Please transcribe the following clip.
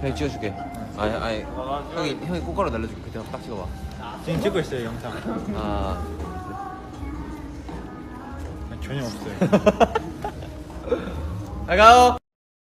형이 찍어줄게. 아니 형이 꽃가루 날려줄게. 그때 딱 찍어봐. 지금 찍고 있어요 영상. 아 전혀 없어요. 잘 가요.